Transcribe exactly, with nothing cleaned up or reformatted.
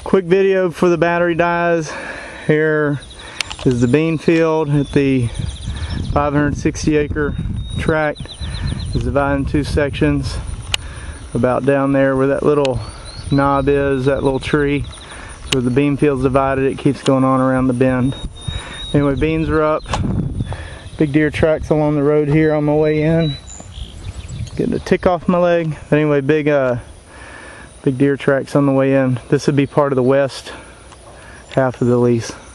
Quick video for the battery dies. Here is the bean field at the five hundred sixty acre tract. It's divided in two sections. About down there where that little knob is, that little tree. So the bean field's divided, it keeps going on around the bend. Anyway, beans are up. Big deer tracks along the road here on my way in. Getting a tick off my leg. But anyway, big uh, big deer tracks on the way in. This would be part of the west half of the lease.